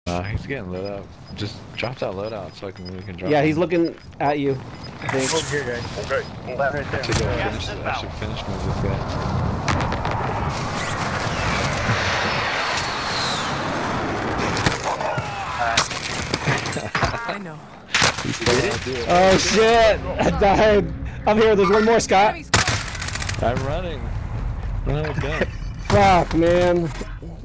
He's getting lit up. Just drop that loadout so we can drop. Yeah, him. he's looking at you. I think. Over here, guys. Okay. Right there. I should finish move this guy. I know. Oh shit! I died. I'm here. There's one more, Scott. I'm running. Run out of gun. Fuck, man.